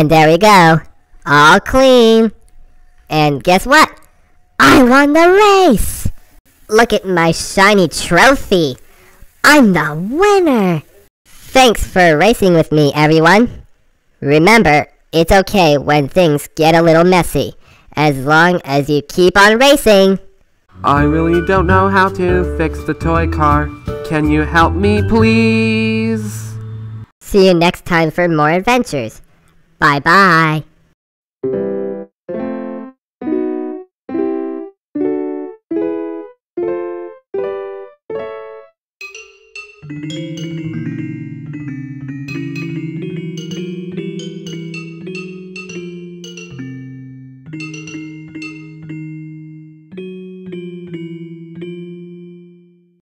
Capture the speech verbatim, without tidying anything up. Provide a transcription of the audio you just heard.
And there we go. All clean. And guess what? I won the race! Look at my shiny trophy. I'm the winner! Thanks for racing with me, everyone. Remember, it's okay when things get a little messy, as long as you keep on racing. I really don't know how to fix the toy car. Can you help me, please? See you next time for more adventures. Bye-bye.